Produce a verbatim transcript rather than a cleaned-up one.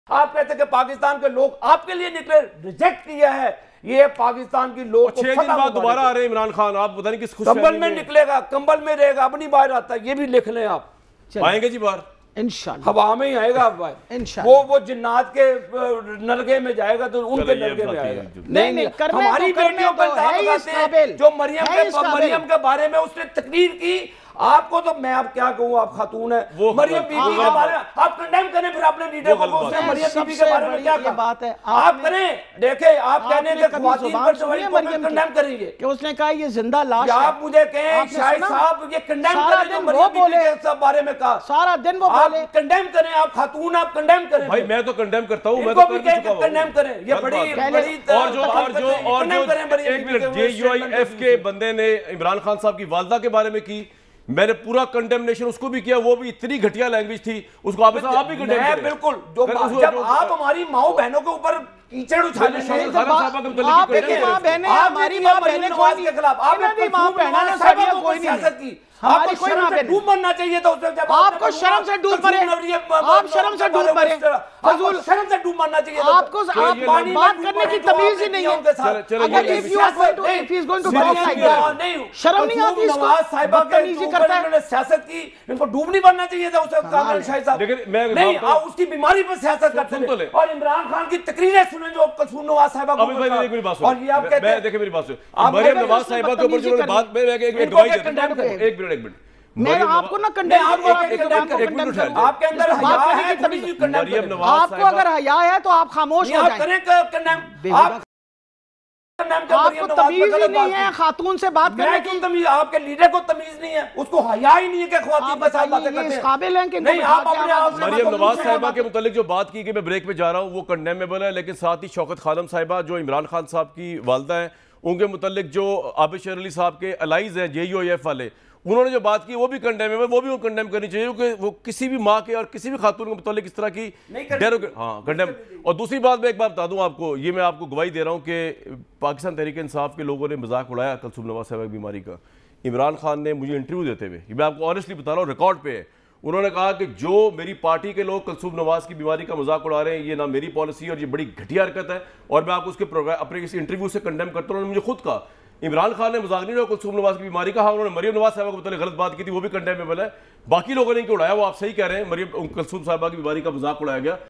آپ کہتے کہ پاکستان کے لوگ آپ کے لیے نکلے، ریجیکٹ کیا ہے، یہ پاکستان کی لوگ چھ دن بعد دوبارہ آ رہے ہیں عمران خان، آپ پتہ نہیں کس خوش کمبل میں نکلے گا، کمبل میں رہے گا، اب نہیں باہر آتا، یہ بھی لکھ لیں آپ۔ آئیں گے جی باہر انشاءاللہ ہوا میں ہی آئے گا باہر، وہ وہ جنات کے نرگے میں جائے گا تو ان کے نرگے میں آئے گا۔ نہیں نہیں، ہماری بیٹیوں پر الزام لگاتے ہیں جو مریم کے بارے میں اس نے تقریر کی، آپ کو تو میں اب کیا کہوں، آپ خاتون ہیں، مریم بی بی کے بارے میں آپ کنڈیم کریں، پھر اپنے لیڈر کو اس نے مریم بی بی کے بارے میں کیا کہا، آپ کریں، دیکھیں آپ کہنے کہ خواتین پر سوائی کو کنڈیم کریں گے کہ اس نے کہا یہ زندہ لاش ہے، آپ مجھے کہیں شاہد صاحب یہ کنڈیم کریں جو مریم بی بی کے بارے میں کہا، سارا دن وہ بولے، آپ کنڈیم کریں، آپ خاتون آپ کنڈیم کریں، بھائی میں تو کنڈیم کرتا ہوں، میں تو کر بھی چکا ہوں، کنڈیم کریں، یہ بڑی بڑی اور جو اور جو اور جو ایک minute J U I F کے بندے نے عمران خان صاحب کی والدہ کے بارے میں کی، میں نے پورا کنڈیمنیشن اس کو بھی کیا، وہ بھی اتنی گھٹیا لینگویج تھی، اس کو آپ آپ بھی کنڈیم کریں۔ بالکل، جب آپ ہماری ماؤں بہنوں کے اوپر کیچڑ اچھالیں گے، آپ کی ماں بہنیں ہماری ماں بہنیں کوئی نہیں، انہوں نے ماں بہنوں نے ساڑھیا کوئی نہیں، ہماری کوئی ماں بہنیں ڈوب مرنا چاہیے تھا، آپ کو شرم سے ڈوب مرے، آپ شرم سے ڈوب مرے، فضول شرم سے ڈوب مرنا چاہیے تھا، آپ کو بات کرنے کی تمیز ہی نہیں ہے، اگر if you are going to if he is going to talk like that شرم نہیں آتی اس کو، بدتمیزی کرتا ہے، انہوں نے سیاست کی، ان کو ڈوب نہیں مرنا چاہیے تھا اس وقت کامران شاہد صاحب، نہیں آپ اس کی بیماری پر سیاست کرتے ہیں، اور عمران خان کی تقریریں سنیں جو کلثوم نواز صاحبہ کو، اور یہ آپ کہتے ہیں، دیکھیں میری بات سنیں، مریم نواز صاحبہ کے اوپر جو بات میں ایک گواہی دیتا ہوں، ایک منٹ ایک منٹ میں آپ کو نہ کنڈیم کروں، آپ کے اندر حیا ہے تمیز کنڈیم کریں، آپ کو اگر حیا ہے تو آپ خاموش ہو جائیں، آپ کو تمیز ہی نہیں ہے خاتون سے بات کرنے کی، آپ کے لیڈر کو تمیز نہیں ہے، اس کو حیا ہی نہیں ہے کہ خواتین کے ساتھ باتیں کرتے ہیں، قابل ہیں کہ مریم نواز صاحبہ کے متعلق جو بات کی کہ میں بریک میں جا رہا ہوں وہ کنڈیمیبل ہے، لیکن ساتھ ہی شوکت خانم صاحبہ جو عمران خان صاحب کی والدہ ہیں، ان کے متعلق جو عابد شیر علی صاحب کے الائز ہیں جے یو آئی ایف والے، انہوں نے جو بات کی وہ بھی کنڈیم ہے، وہ بھی کنڈیم کرنی چاہیے کیونکہ وہ کسی بھی ماں کے اور کسی بھی خاتون کے متعلق اس طرح کی ہاں کنڈیم۔ اور دوسری بات میں ایک بات بتا دوں آپ کو، یہ میں آپ کو گواہی دے رہا ہوں کہ پاکستان تحریک انصاف کے لوگوں نے مذاق اڑایا کلثوم نواز صاحبہ کی بیماری کا۔ عمران خان نے مجھے انٹرویو دیتے ہوئے، یہ میں آپ کو آنیسٹلی بتا رہا ہوں، ریکارڈ پہ ہے، انہوں نے کہا کہ جو میری پارٹی کے لوگ کلثوم نواز کی بیماری کا مذاق اڑا رہے ہیں یہ نہ میری پالیسی ہے اور یہ بڑی گھٹیا حرکت ہے، اور میں آپ کو اس کے اپنے اس انٹرویو سے کنڈیم کرتا ہوں۔ انہوں نے مجھے خود کہا عمران خان نے مذاق نہیں اڑایا کلثوم نواز کی بیماری کا، ہاں انہوں نے مریم نواز صاحبہ کو متعلق غلط بات کی تھی، وہ بھی کنڈیمیبل ہے، باقی لوگوں نے ان کو اڑایا، وہ آپ صحیح کہہ رہے ہیں، مریم کلثوم صاحبہ کی بیماری کا مذاق اڑایا گیا۔